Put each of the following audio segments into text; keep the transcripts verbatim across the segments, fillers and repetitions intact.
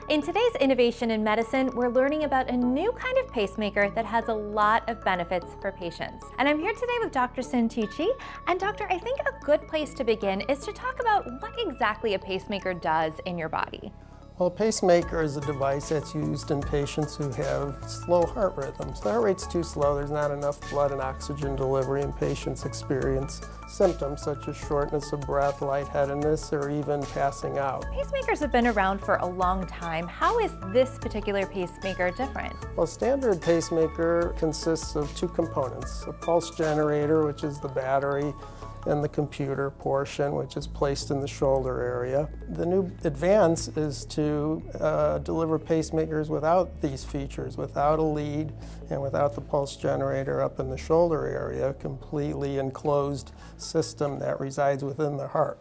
In today's Innovation in Medicine, we're learning about a new kind of pacemaker that has a lot of benefits for patients. And I'm here today with Doctor Sintici. And doctor, I think a good place to begin is to talk about what exactly a pacemaker does in your body. Well, a pacemaker is a device that's used in patients who have slow heart rhythms. The heart rate's too slow, there's not enough blood and oxygen delivery, and patients experience symptoms such as shortness of breath, lightheadedness, or even passing out. Pacemakers have been around for a long time. How is this particular pacemaker different? Well, a standard pacemaker consists of two components, a pulse generator, which is the battery, and the computer portion, which is placed in the shoulder area. The new advance is to uh, deliver pacemakers without these features, without a lead and without the pulse generator up in the shoulder area, a completely enclosed system that resides within the heart.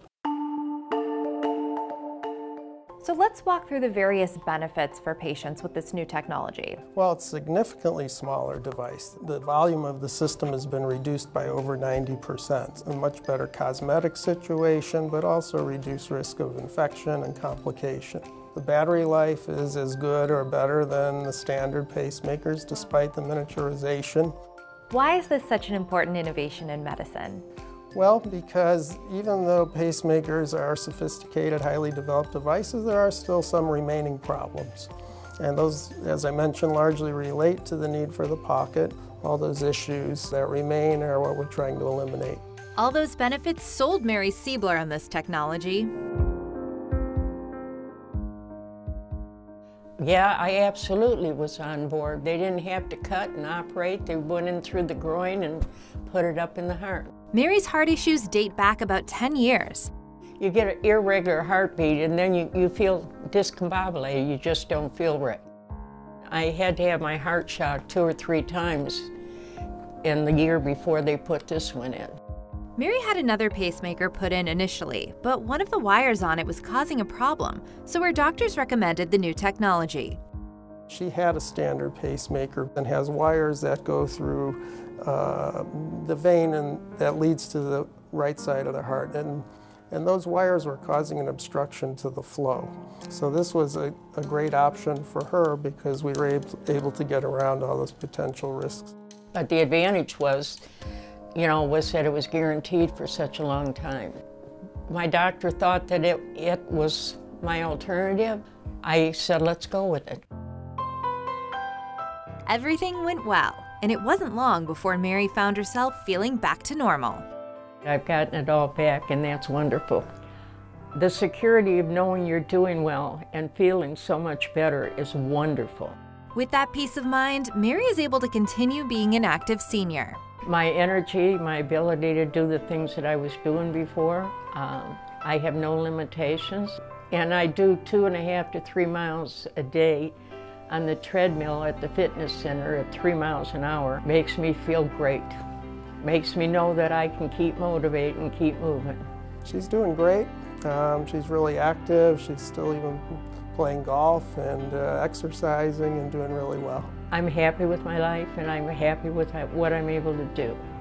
So let's walk through the various benefits for patients with this new technology. Well, it's a significantly smaller device. The volume of the system has been reduced by over ninety percent. A much better cosmetic situation, but also reduced risk of infection and complication. The battery life is as good or better than the standard pacemakers, despite the miniaturization. Why is this such an important innovation in medicine? Well, because even though pacemakers are sophisticated, highly developed devices, there are still some remaining problems. And those, as I mentioned, largely relate to the need for the pocket. All those issues that remain are what we're trying to eliminate. All those benefits sold Mary Siebler on this technology. Yeah, I absolutely was on board. They didn't have to cut and operate. They went in through the groin and put it up in the heart. Mary's heart issues date back about ten years. You get an irregular heartbeat and then you, you feel discombobulated. You just don't feel right. I had to have my heart shocked two or three times in the year before they put this one in. Mary had another pacemaker put in initially, but one of the wires on it was causing a problem, so her doctors recommended the new technology. She had a standard pacemaker and has wires that go through uh, the vein and that leads to the right side of the heart. And, and those wires were causing an obstruction to the flow. So this was a, a great option for her because we were able, able to get around all those potential risks. But the advantage was, you know, was that it was guaranteed for such a long time. My doctor thought that it, it was my alternative. I said, let's go with it. Everything went well, and it wasn't long before Mary found herself feeling back to normal. I've gotten it all back, and that's wonderful. The security of knowing you're doing well and feeling so much better is wonderful. With that peace of mind, Mary is able to continue being an active senior. My energy, my ability to do the things that I was doing before, um, I have no limitations. And I do two and a half to three miles a day on the treadmill at the fitness center at three miles an hour. Makes me feel great. Makes me know that I can keep motivating and keep moving. She's doing great. Um, she's really active. She's still even playing golf and uh, exercising and doing really well. I'm happy with my life and I'm happy with what I'm able to do.